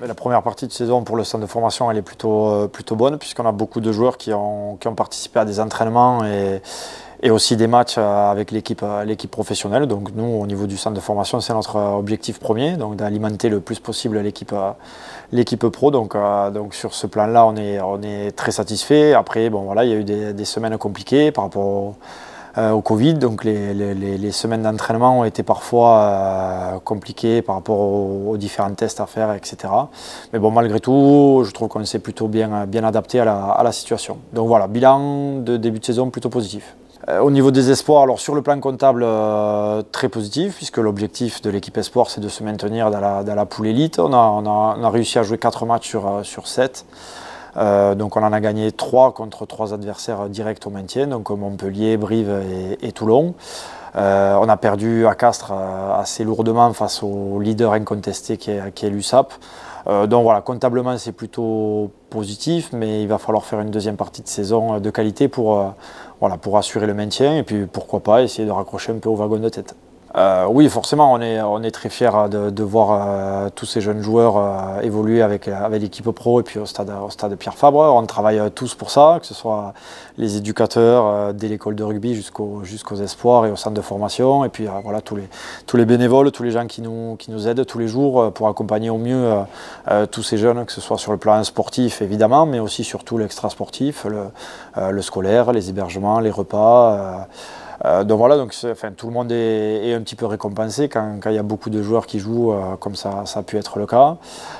La première partie de saison pour le centre de formation, elle est plutôt bonne, puisqu'on a beaucoup de joueurs qui ont participé à des entraînements et aussi des matchs avec l'équipe professionnelle. Donc nous, au niveau du centre de formation, c'est notre objectif premier, donc d'alimenter le plus possible l'équipe pro. Donc sur ce plan-là, on est très satisfait. Après, bon, voilà, il y a eu des semaines compliquées par rapport au Covid, donc les semaines d'entraînement ont été parfois compliquées par rapport aux différents tests à faire, etc. Mais bon, malgré tout, je trouve qu'on s'est plutôt bien adapté à la situation. Donc voilà, bilan de début de saison plutôt positif. Au niveau des espoirs, alors sur le plan comptable, très positif, puisque l'objectif de l'équipe espoir, c'est de se maintenir dans la poule élite. On a réussi à jouer 4 matchs sur 7. Donc on en a gagné 3 contre 3 adversaires directs au maintien, donc Montpellier, Brive et Toulon. On a perdu à Castres assez lourdement face au leader incontesté qui est l'USAP. Donc voilà, comptablement c'est plutôt positif, mais il va falloir faire une deuxième partie de saison de qualité pour assurer le maintien et puis pourquoi pas essayer de raccrocher un peu au wagon de tête. Oui, forcément, on est très fiers de voir tous ces jeunes joueurs évoluer avec l'équipe pro et puis au stade Pierre Fabre. On travaille tous pour ça, que ce soit les éducateurs dès l'école de rugby jusqu'aux espoirs et au centre de formation. Et puis voilà, tous les bénévoles, tous les gens qui nous aident tous les jours pour accompagner au mieux tous ces jeunes, que ce soit sur le plan sportif évidemment, mais aussi surtout l'extra-sportif, le scolaire, les hébergements, les repas. Donc voilà, tout le monde est un petit peu récompensé quand il y a beaucoup de joueurs qui jouent, comme ça a pu être le cas.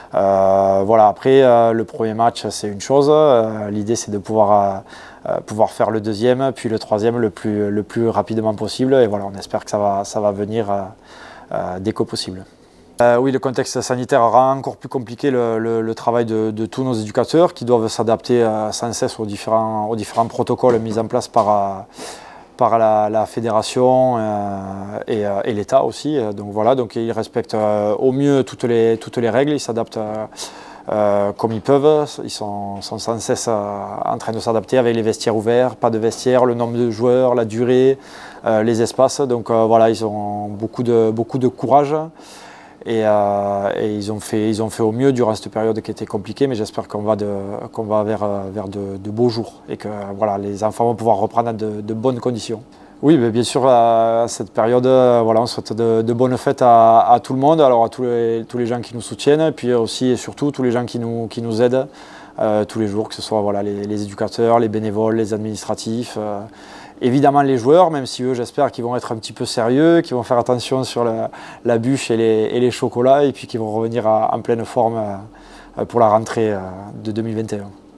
Voilà, après, le premier match, c'est une chose. L'idée, c'est de pouvoir faire le deuxième, puis le troisième le plus rapidement possible. Et voilà, on espère que ça va venir dès que possible. Oui, le contexte sanitaire rend encore plus compliqué le travail de tous nos éducateurs qui doivent s'adapter sans cesse aux différents protocoles mis en place par la fédération et l'État aussi. Donc voilà, donc ils respectent au mieux toutes les règles, ils s'adaptent comme ils peuvent. Ils sont sans cesse en train de s'adapter avec les vestiaires ouverts, pas de vestiaires, le nombre de joueurs, la durée, les espaces. Donc voilà, ils ont beaucoup de courage. Et ils ont fait au mieux durant cette période qui était compliquée, mais j'espère qu'on va vers de beaux jours et que voilà, les enfants vont pouvoir reprendre de bonnes conditions. Oui, mais bien sûr, à cette période, voilà, on souhaite de bonnes fêtes à tout le monde, alors à tous les gens qui nous soutiennent, et puis aussi et surtout tous les gens qui nous aident tous les jours, que ce soit voilà, les éducateurs, les bénévoles, les administratifs. Évidemment les joueurs, même si eux j'espère qu'ils vont être un petit peu sérieux, qu'ils vont faire attention sur la bûche et les chocolats et puis qu'ils vont revenir en pleine forme pour la rentrée de 2021.